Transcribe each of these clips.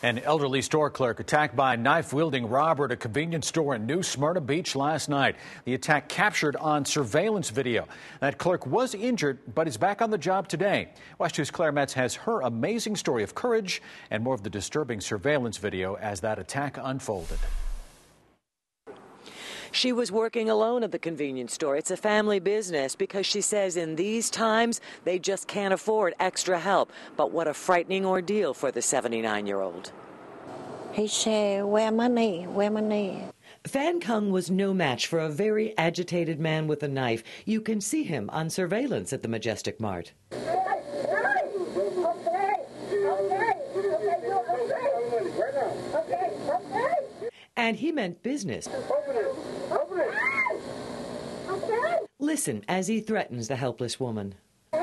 An elderly store clerk attacked by a knife-wielding robber at a convenience store in New Smyrna Beach last night. The attack captured on surveillance video. That clerk was injured, but is back on the job today. WESH 2's Claire Metz has her amazing story of courage and more of the disturbing surveillance video as that attack unfolded. She was working alone at the convenience store. It's a family business because she says in these times they just can't afford extra help. But what a frightening ordeal for the 79-year-old. He said, "Where money? Where money?" Fan Kung was no match for a very agitated man with a knife. You can see him on surveillance at the Majestic Mart. And he meant business. Listen as he threatens the helpless woman.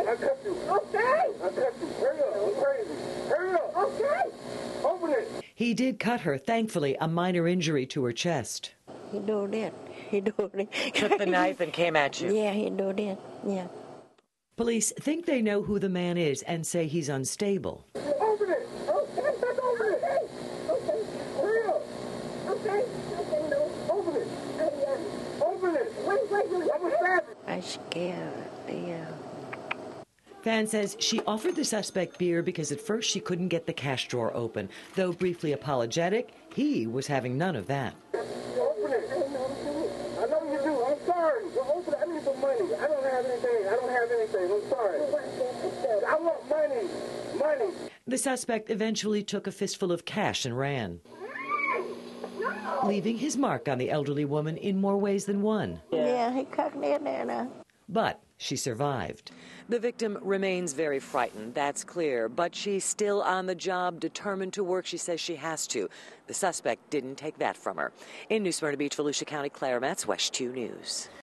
He did cut her, thankfully, a minor injury to her chest. He do that. He do that. Took the knife and came at you. Yeah, he do that. Yeah. Police think they know who the man is and say he's unstable. Open it. Okay, let's open it. Okay. Hurry up. Okay. No. Open it. Open it. Wait. I'm scared. I'm scared. Yeah. Fan says she offered the suspect beer because at first she couldn't get the cash drawer open. Though briefly apologetic, he was having none of that. Open it. I know you do. I'm sorry. Well, open it. I need some money. I don't have anything. I'm sorry. I want money. The suspect eventually took a fistful of cash and ran, leaving his mark on the elderly woman in more ways than one. Yeah, he cut me in there now. But she survived. The victim remains very frightened, that's clear, but she's still on the job, determined to work. She says she has to. The suspect didn't take that from her. In New Smyrna Beach, Volusia County, Claire Metz, WESH 2 News.